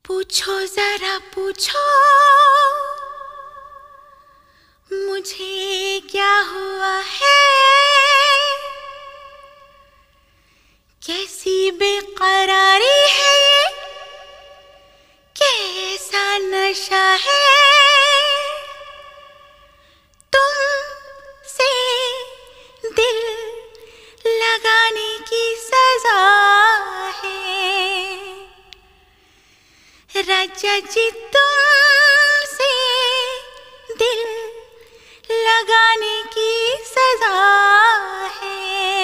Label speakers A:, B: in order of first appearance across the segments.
A: पूछो जरा पूछो मुझे क्या हुआ है, कैसी बेकरारी है ये, कैसा नशा है, तुमसे दिल लगाने की सजा है। राजा जी तुमसे दिल लगाने की सजा है।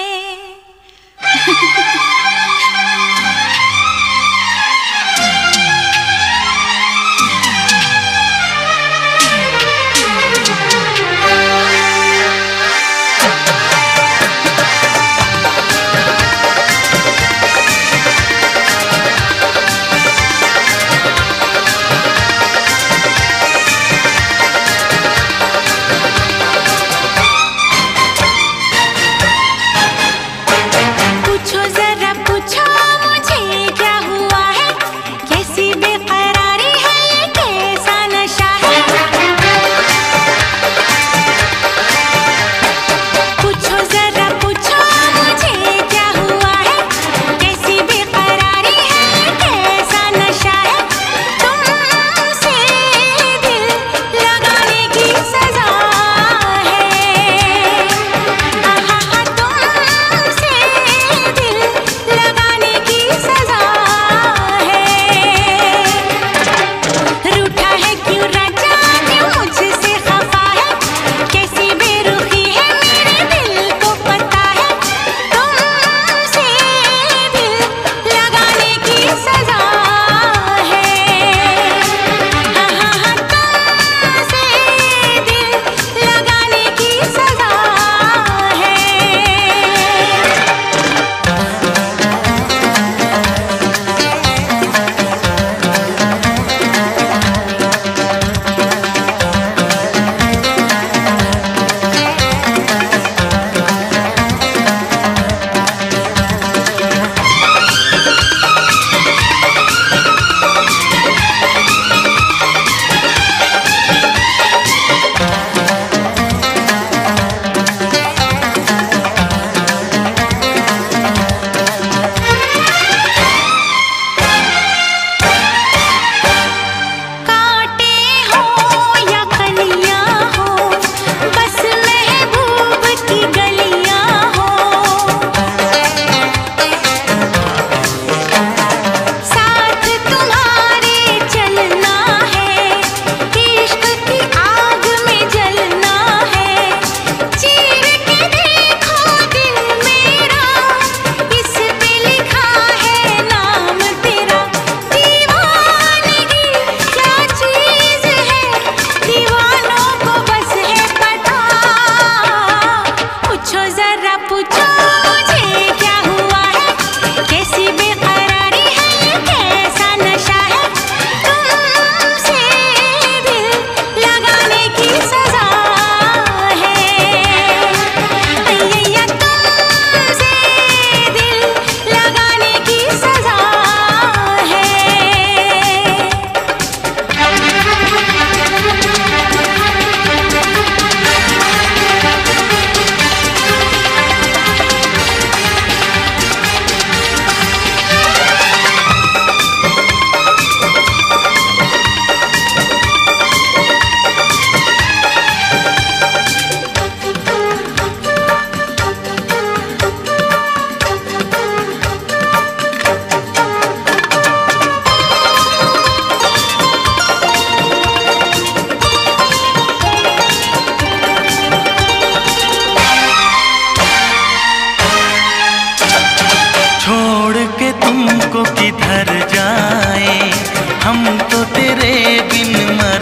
B: किधर जाए हम तो तेरे बिन मर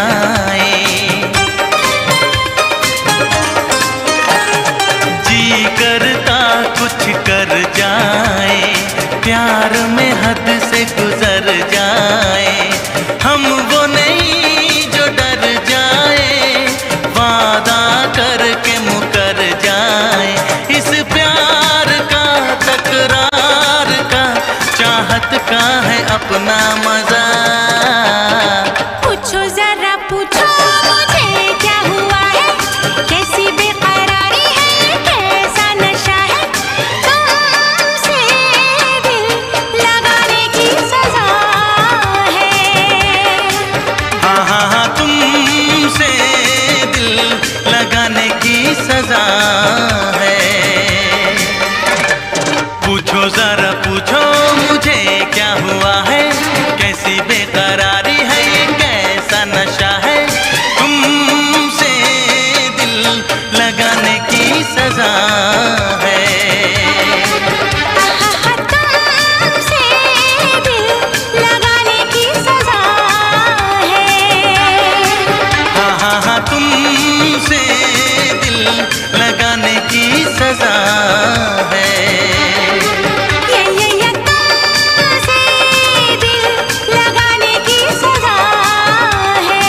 B: जाए, जी करता कुछ कर जाए, प्यार में हद से गुजर जाए, हम वो नहीं जो डर जाए, वादा करके मुकर जाए, इस प्यार का तकरार का चाहत का है अपना मजा। हुआ है, कैसी बेकरारी है, ये कैसा नशा है, तुमसे दिल लगाने की सजा है। तुमसे दिल लगाने की सजा है।
A: तुमसे दिल लगाने की सजा है।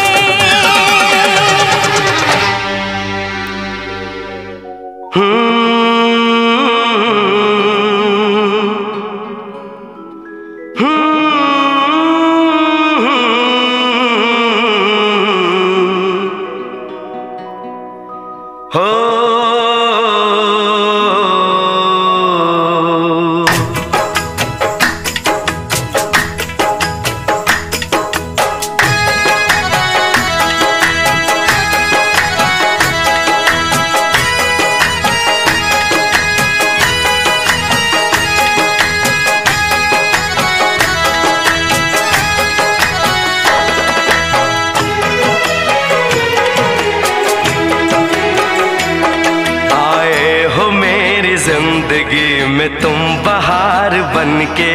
C: जिंदगी में तुम बहार बनके,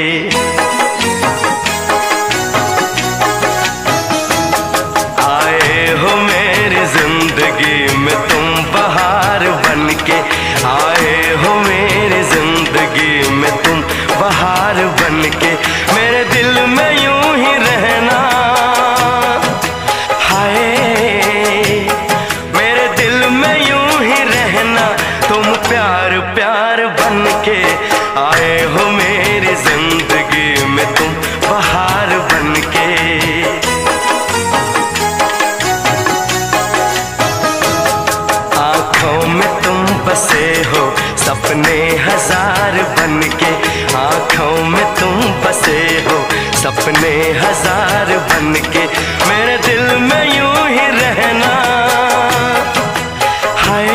C: आए हो मेरी जिंदगी में तुम बहार बनके, आए हो मेरी जिंदगी में तुम बहार बनके, मेरे दिल में यूं ही रहना, हाय मेरे दिल में यूं ही रहना, तुम प्यार प्यार बनके, आए हो मेरी जिंदगी में तुम बहार बनके। आँखों में तुम बसे हो सपने हजार बनके, आँखों में तुम बसे हो सपने हजार बनके, मेरे दिल में यूं ही रहना, हाय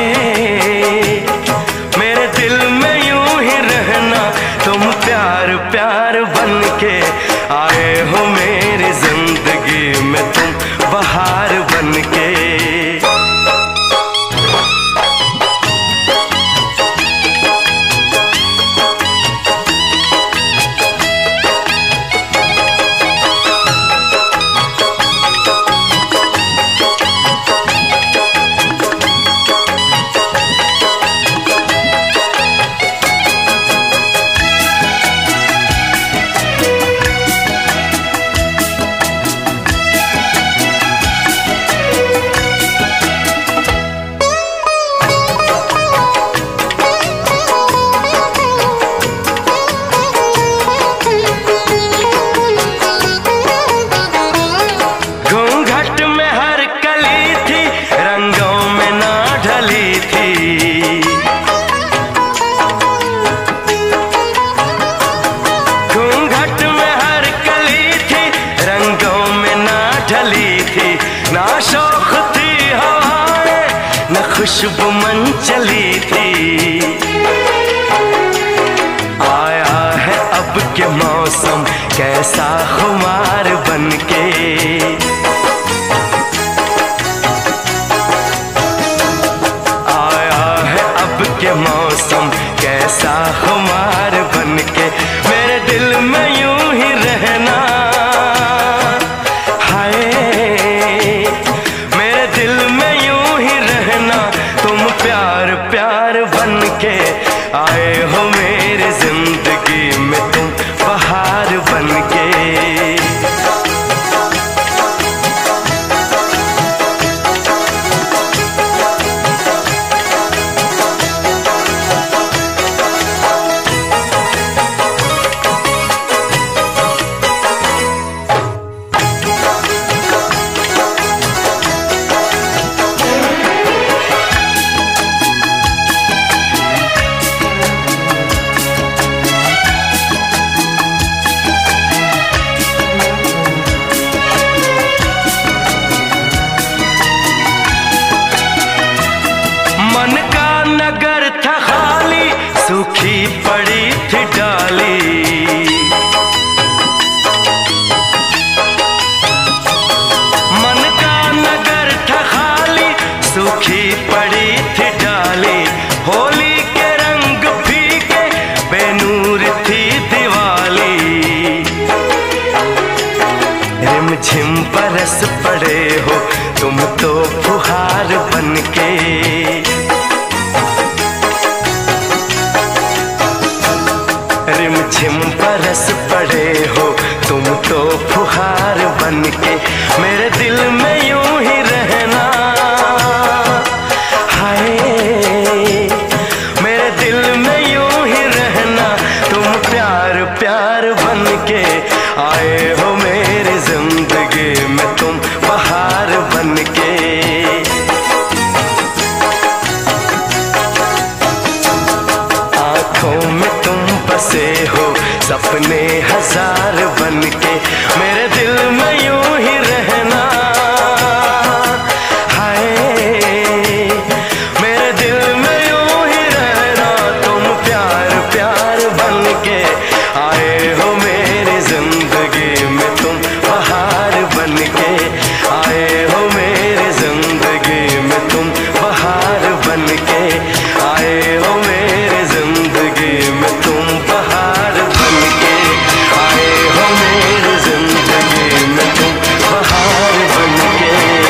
C: मेरे दिल में यूं ही रहना, तुम प्यार प्यार बनके, आए हो मेरी जिंदगी में तुम बहार बनके। ना शौक थी हवाएं न खुशबू मन चली थी, आया है अब के मौसम कैसा खुमार बनके, आया है अब के मौसम कैसा खुमार बनके, मेरे दिल में यूं ही रहना, प्यार बनके, आए हो मेरी जिंदगी में तुम बहार बनके। मन का नगर था खाली, सूखी पड़ी थी डाली, रिमझिम बरस पड़े हो तुम तो फुहार बनके। रिमझिम बरस पड़े हो तुम तो फुहार बनके। मेरे दिल में यूं ही रहना, हाय मेरे दिल में यूं ही रहना। तुम प्यार प्यार बनके आए हो मेरी जिंदगी में, तुम बहार बनके। आँखों में तुम बसे हो सपने हजार बनके। मेरे दिल में यूं ही रहना, हाय मेरे दिल में यूं ही रहना। तुम प्यार प्यार बनके आए हो मेरी जिंदगी में, तुम बहार बनके आए हो मेरी जिंदगी में, तुम बहार बनके आए हो मेरी जिंदगी में, तुम बहार बनके आए हो मेरी जिंदगी में, तुम बहार बनके।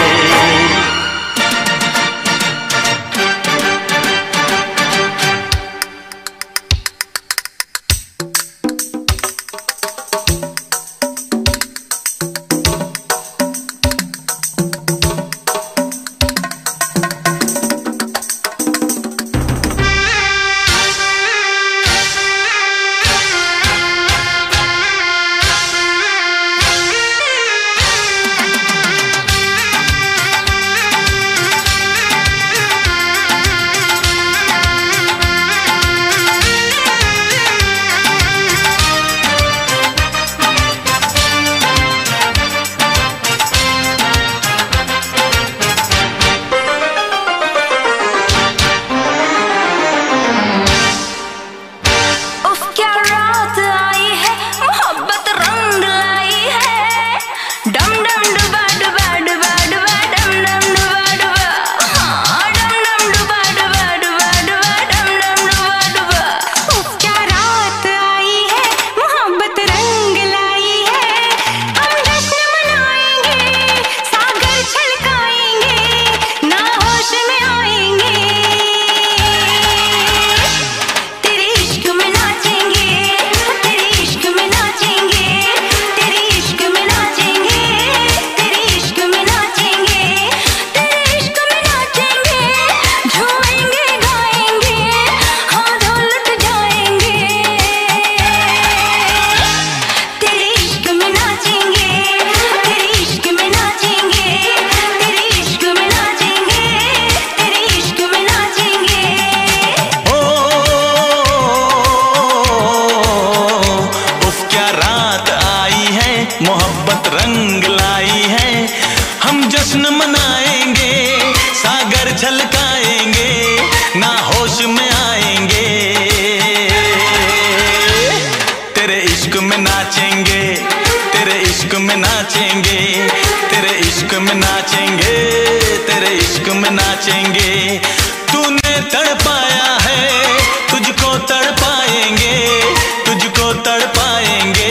B: मोहब्बत रंग लाई है, हम जश्न मनाएंगे, सागर छलकाएंगे, ना होश में आएंगे। तेरे इश्क में नाचेंगे, तेरे इश्क में नाचेंगे, तेरे इश्क में नाचेंगे, तेरे इश्क में नाचेंगे। तूने तड़पाया है, तुझको तड़पाएंगे, तुझको तड़पाएंगे।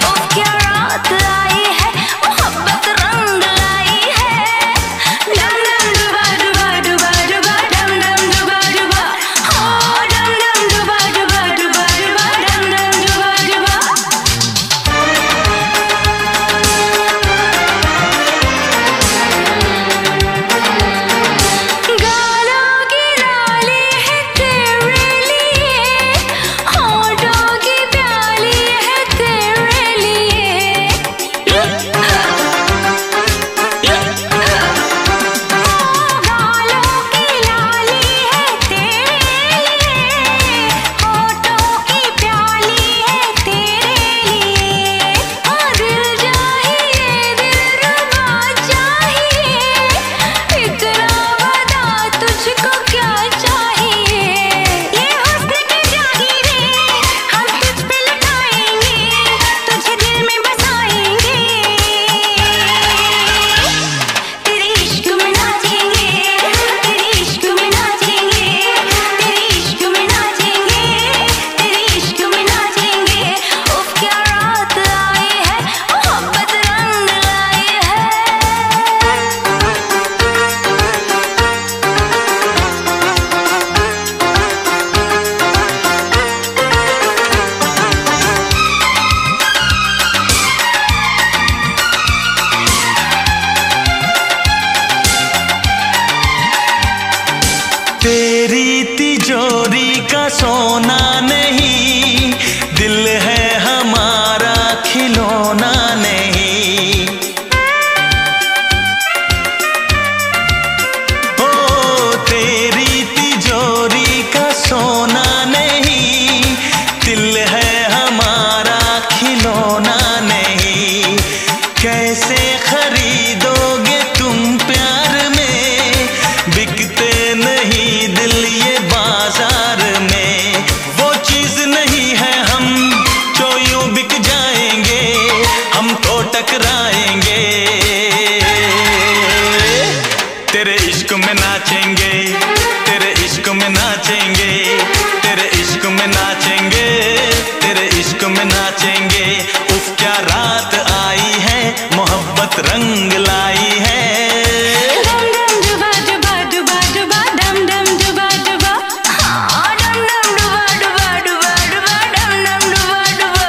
A: La la
B: सोना नहीं, दिल है हमारा खिलौना नहीं। ओ तेरी तिजोरी का सोना नहीं, दिल है हमारा खिलौना नहीं। कैसे खरीदोगे तुम प्यार में, बिकते नहीं दिल ये बाजार में। वो चीज नहीं है हम जो यूं बिक जाएंगे, हम तो टकराएंगे। तेरे इश्क में नाचेंगे, तेरे इश्क में नाचेंगे, तेरे इश्क में नाचेंगे, तेरे इश्क में नाचेंगे। उफ क्या रात आई है, मोहब्बत रंग लाई है।
A: डम डम डुबा डुबा डुबा डुबा डम डम डुबा डुबा, हाँ डम डम डुबा डुबा डुबा डुबा डम डम डुबा डुबा।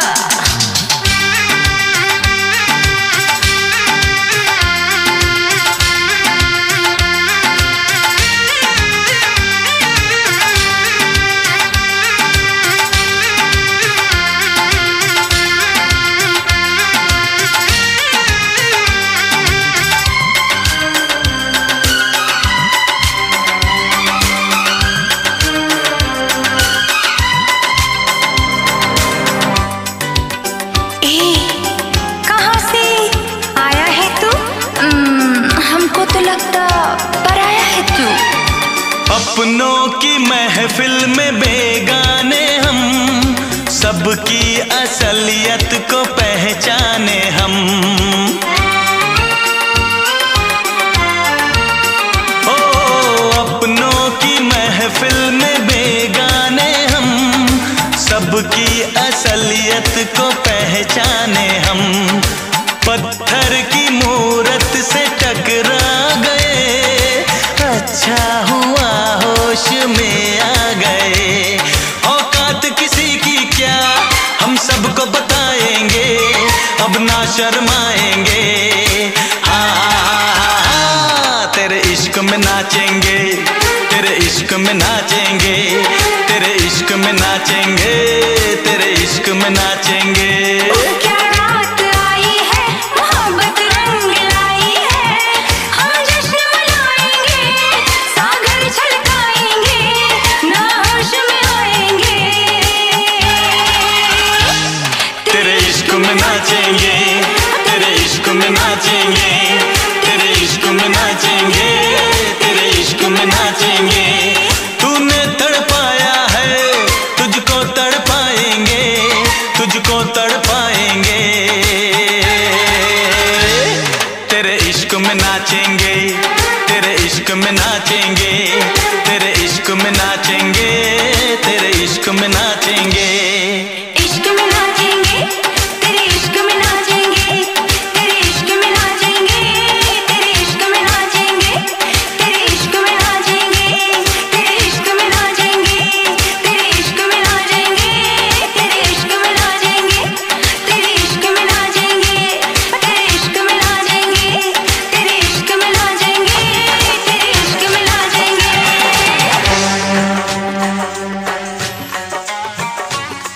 A: कहाँ से आया है तू? हमको तो लगता पराया है तू।
B: अपनों की महफिल में बेगाने हम, सबकी असलियत को पहचाने हम। ओ अपनों की महफिल में बेगाने हम, सबकी असलियत को पहचाने हम। पत्थर की मूरत से टकरा गए, अच्छा हुआ होश में आ गए। औकात किसी की क्या, हम सबको बताएंगे, अब ना शर्माएंगे। हाँ तेरे इश्क में नाचेंगे, तेरे इश्क में नाचेंगे, तेरे इश्क में नाचेंगे, तेरे इश्क में नाचेंगे।
A: क्या रात आई है, मोहब्बत रंग लाई है। हम जश्न मनाएंगे, सागर छलकाएंगे, ना होश में आएंगे।
B: तेरे इश्क में नाचेंगे, तेरे इश्क में नाचेंगे, तेरे इश्क में नाचेंगे, तेरे इश्क में नाचेंगे। तूने तड़पाया है, तुझको तड़पाएंगे, तुझको तड़पाएंगे। तेरे इश्क में नाचेंगे, तेरे इश्क में नाचेंगे, तेरे इश्क में नाचेंगे, तेरे इश्क में नाचेंगे।
A: इश्क में नाचेंगे, तेरे इश्क में नाचेंगे, तेरे इश्क में नाचेंगे, तेरे इश्क में नाचेंगे, तेरे इश्क में नाचेंगे, तेरे इश्क में नाचेंगे, तेरे इश्क में नाचेंगे, तेरे इश्क में नाचेंगे, तेरे इश्क में नाचेंगे, तेरे इश्क में नाचेंगे, तेरे इश्क में नाचेंगे, तेरे इश्क में नाचेंगे।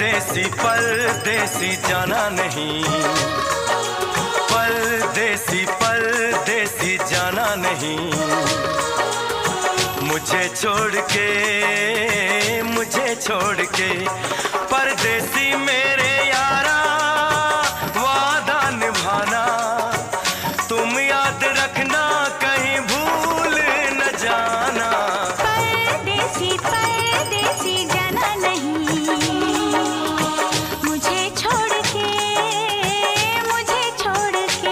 C: परदेसी परदेसी जाना नहीं, परदेसी परदेसी जाना नहीं, मुझे छोड़ के परदेसी मेरे यारा वादा निभाना, तुम याद रखना कहीं भूल न जाना।
A: परदेसी परदेसी जाना नहीं, मुझे छोड़ के मुझे छोड़ के।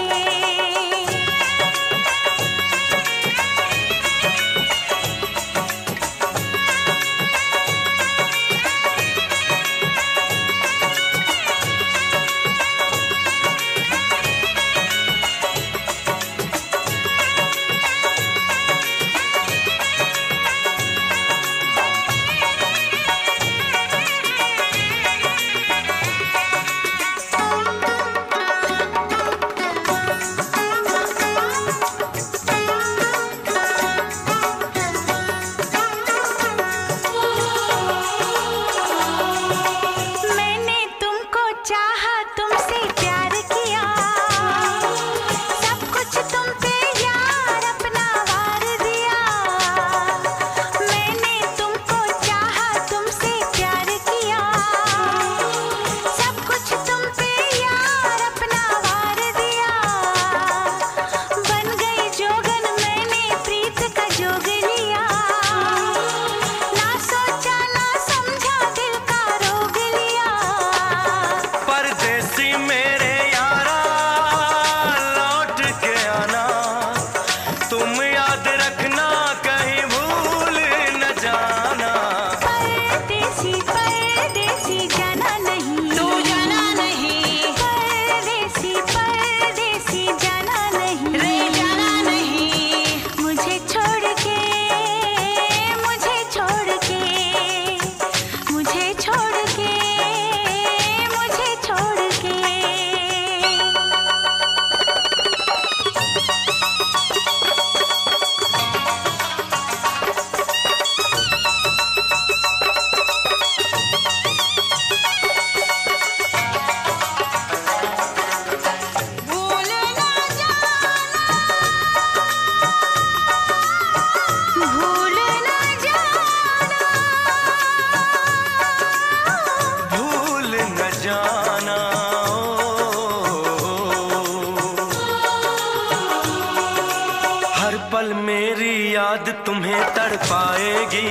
C: पल मेरी याद तुम्हें तड़पाएगी,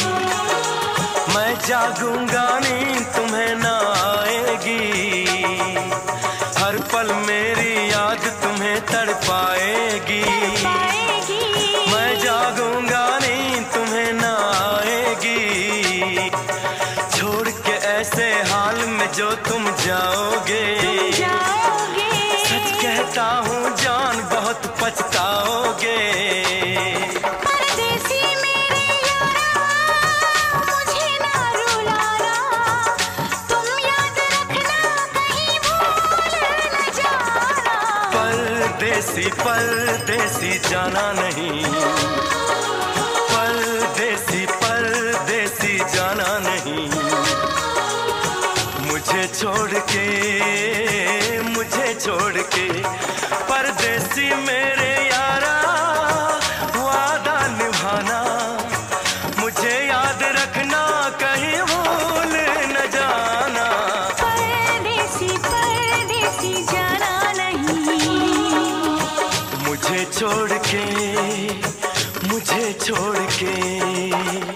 C: मैं जागूंगा नींद तुम्हें ना आएगी। हर पल मेरी याद तुम्हें तड़पाएगी, मैं जागूंगा नींद तुम्हें ना आएगी। छोड़ के ऐसे हाल में जो तुम जाओगे, सच कहता हूँ जान बहुत पछताओगे।
A: परदेसी मेरे यारा मुझे ना रुलाना, तुम याद रखना कहीं भूल न जाना।
C: परदेसी परदेसी जाना नहीं, परदेसी परदेसी जाना नहीं, मुझे छोड़ के परदेसी मेरे यारा वादा निभाना, मुझे याद रखना कहीं भूल न जाना।
A: परदेसी परदेसी जाना नहीं,
C: मुझे छोड़ के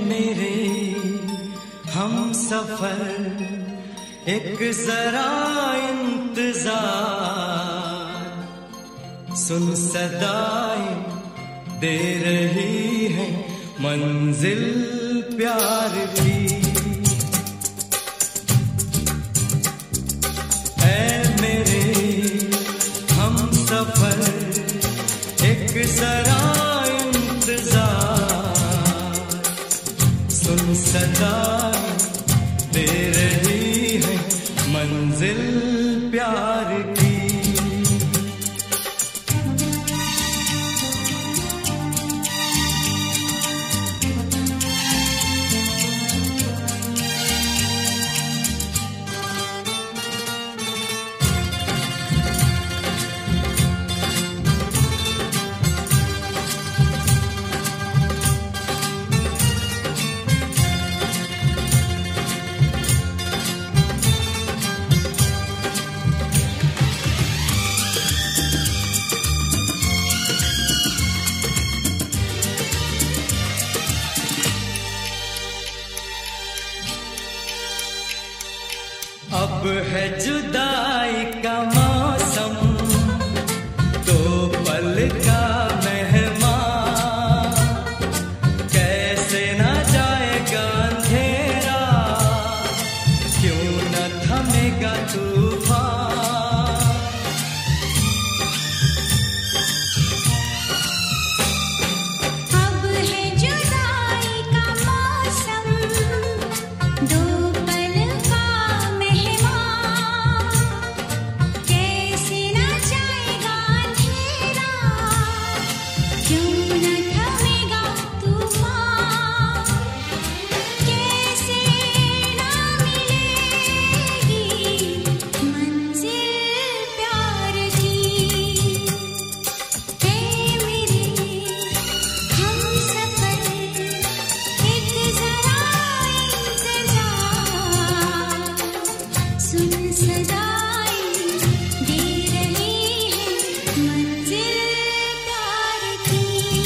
C: मेरे हम सफर एक जरा इंतजार, सुन सदाएं दे रही है मंजिल प्यार की। ऐ मेरे हम सफर एक जरा इंतजार, सुन सदाएं दे रही है मंजिल प्यार की। अब है जुदाई का मौसम, दो पल का मेहमान, कैसे ना जाएगा अंधेरा, क्यों न थमेगा तूफान।
A: अब है जुदाई का मौसम, दो पल का मेहमान, कैसे न जाएगा अंधेरा, क्यों न थमेगा तूफान। कैसे न मिलेगी मंजिल प्यार की। है मेरे हम सफर एक जरा इंतजार, सुन सदाएं दे रही है मंजिल प्यार की।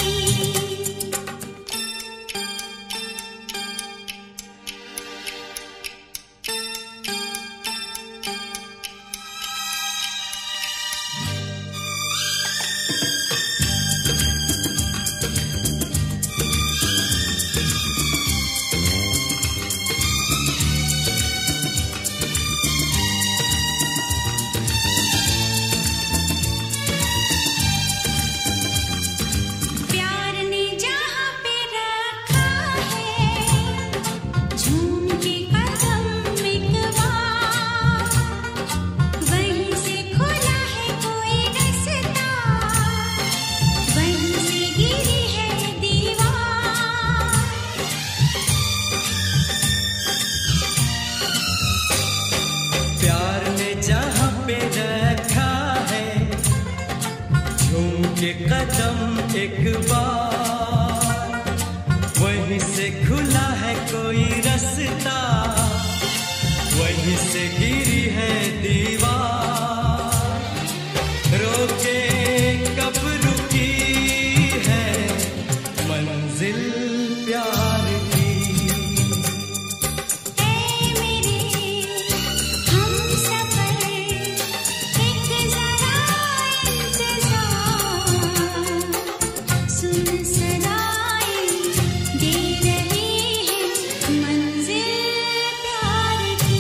A: प्यार ने जहाँ पे रखा है झूम के कदम एक बार, वहीं से खुला है कोई रास्ता, वहीं से गिरी है दीवार।
C: प्यार ने जहाँ पे रखा है झूम के कदम एक बार, वहीं से खुला है कोई रास्ता, वहीं से गिरी है दीवार। रोके कब रुकी है मंजिल प्यार की।
A: ऐ मेरे हम सफर एक जरा इंतजार, सुन सदाएं दे रही है मंजिल प्यार की।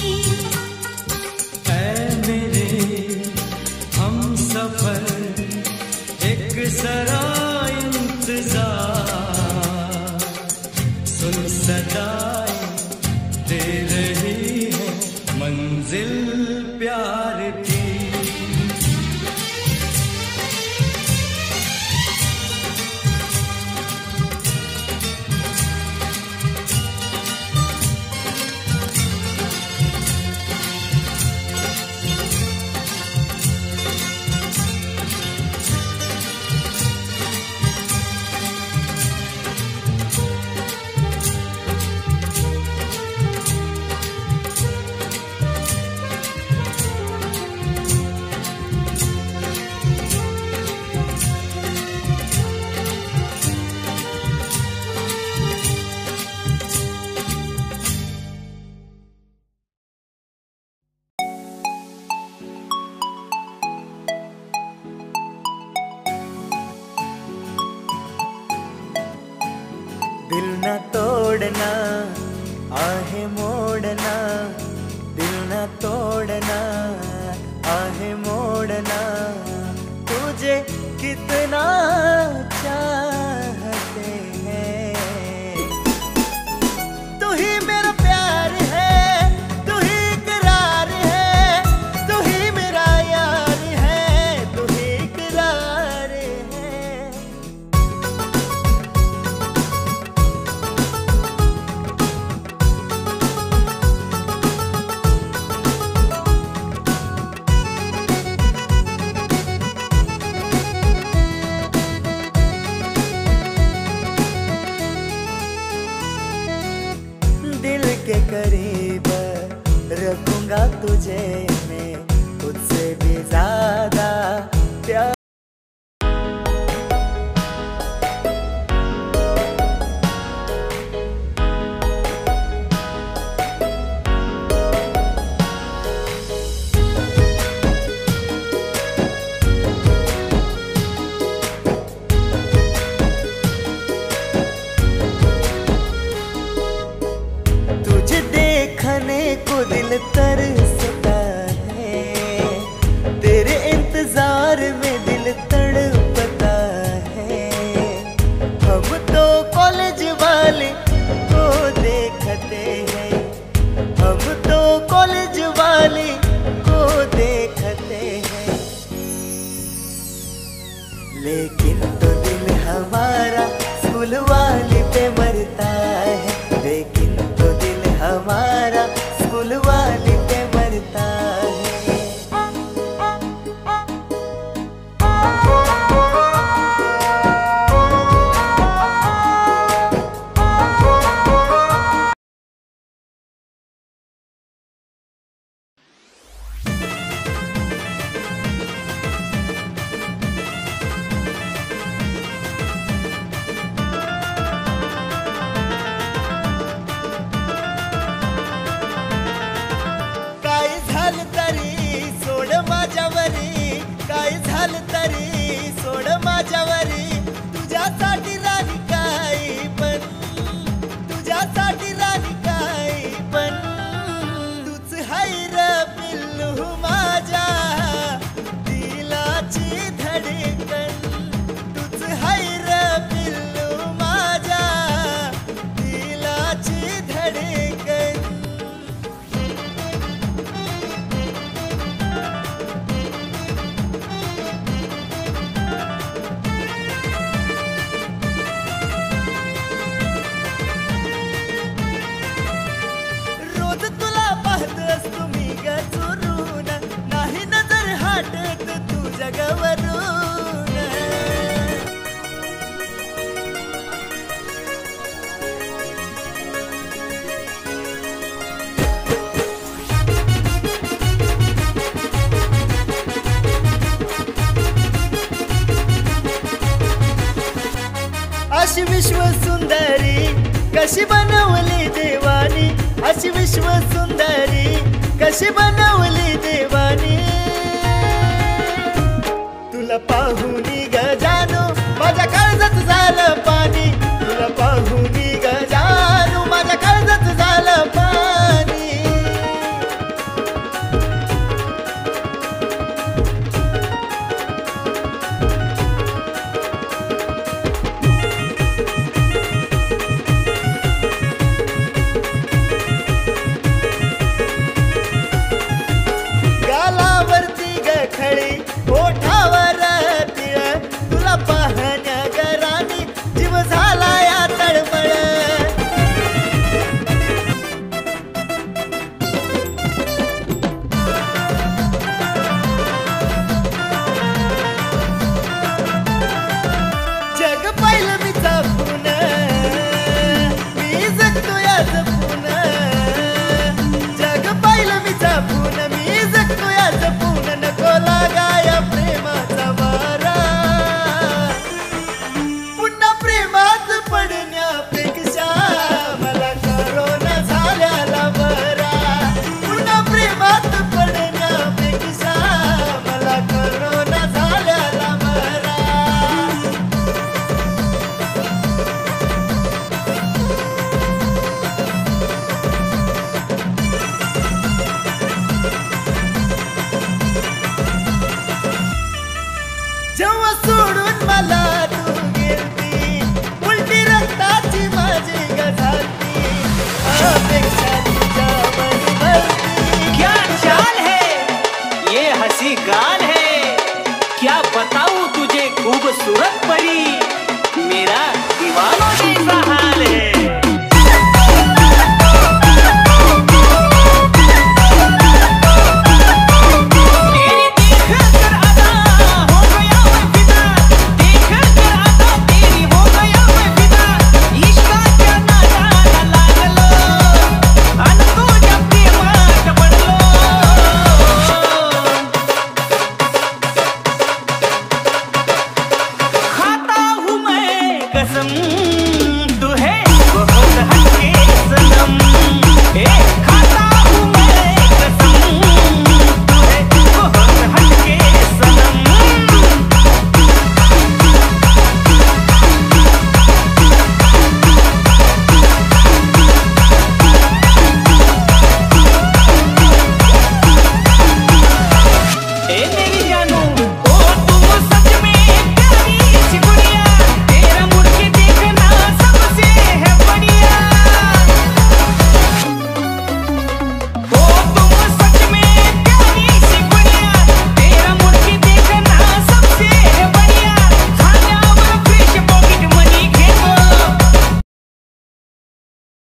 C: ऐ मेरे हम सफर एक जरा इंतजार, सुन सदाएं दे रही है मंजिल प्यार की।
D: दिल न तोड़ना, आहे मोड़ना, दिल न तोड़ना, आहे मोड़ना, तुझे कितना चाहते हैं। तू ही मेरा प्यार है, तू ही इकरार है, तू ही मेरा यार है, तू ही इकरार है। दिल के करीब रखूंगा तुझे मैं, तुझसे भी ज्यादा प्यार। तुझे देखने को दिल तरसता है, तेरे इंतजार में दिल तड़पता है। हम तो कॉलेज वाले को देखते हैं, हम तो कॉलेज वाले को देखते हैं, लेकिन तो दिल हमारा स्कूल वाले पे मरता है, लेकिन तो दिल हमारा स्कूल वाले पे मरता है। काय झालं तरी सोड माझ्यावरी, काय झालं तरी सोड माझ्यावरी, तुझ्यासाठी राणी काही पण, तुझ्यासाठी राणी काही पण, तूच हाय र पिल्लू माझ्या दिलाची धडकन, तूच हाय र पिल्लू माझ्या दिलाची धडकन। रोज तुला पाहत असतो मी ग चोरून, नाही नजर हटत तू जगावरून। अशी विश्व सुंदरी कशी बनवली देवानी, अशी विश्व सुंदरी कशी बनवली देवानी, तुला पाहुनी ग जानू माझ्या काळजात झालं पाणी, तुला पाहुनी ग जानू माझ्या काळजात झालं पाणी। गालावरती ग खळी, ओठावर तिळ, सोडून मला तू गेलती, उलटी रक्ताची माझी गझालती, अपेक्षा तुझ्यावर भरती.
E: क्या चाल है ये हंसी गाल है, क्या बताऊं तुझे